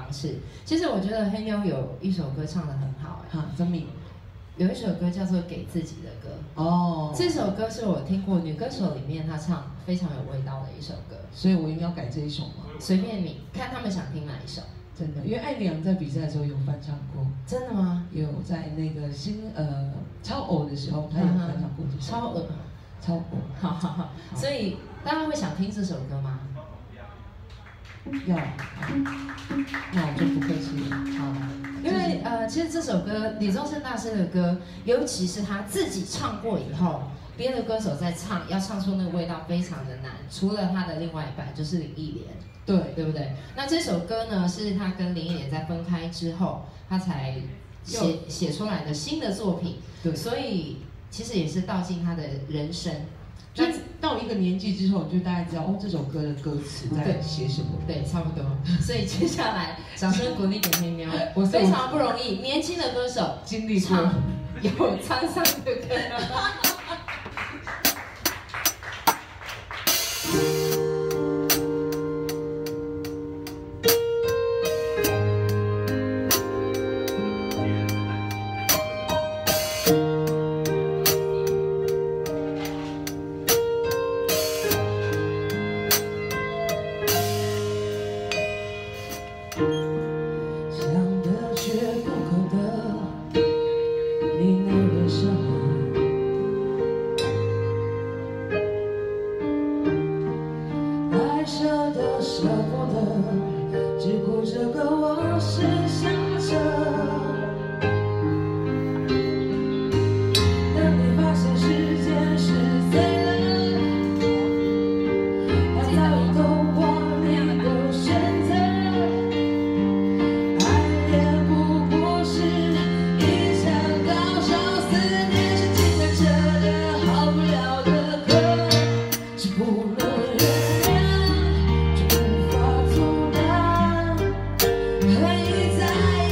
方式。其实我觉得黑妞有一首歌唱得很好， 哈，真名。 有一首歌叫做《给自己的歌》哦，这首歌是我听过女歌手里面她唱非常有味道的一首歌， 所以我应该要改这一首吗？ 随便你看他们想听哪一首。 真的，因为艾良在比赛的时候有翻唱过。 真的吗？ 有在那个超偶的时候，他有翻唱过这首。 超偶， 超偶， 好好好。所以大家会想听这首歌吗？ 要，那我就不客气了。好， 因为其实这首歌李宗盛大师的歌，尤其是他自己唱过以后，别的歌手在唱，要唱出那个味道非常的难。除了他的另外一半就是林忆莲，对不对？那这首歌呢，是他跟林忆莲在分开之后，他才写出来的新的作品。对，所以其实也是道尽他的人生。 那到一个年纪之后，你就大概知道哦，这首歌的歌词在写什么。 对，差不多。所以接下来，掌声鼓励给黑妞，我非常不容易，年轻的歌手经历过有沧桑的歌。 在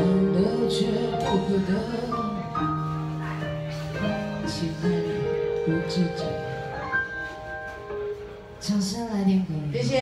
的却不可得，期待你不自觉。掌声来点鼓励。 谢谢。